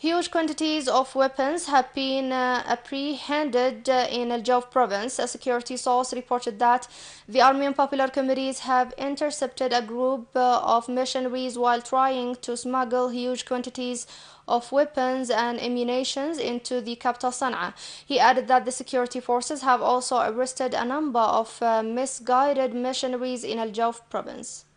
Huge quantities of weapons have been apprehended in Al Jowf province. A security source reported that the Armenian Popular Committees have intercepted a group of mercenaries while trying to smuggle huge quantities of weapons and ammunition into the capital Sana'a. He added that the security forces have also arrested a number of misguided mercenaries in Al Jowf province.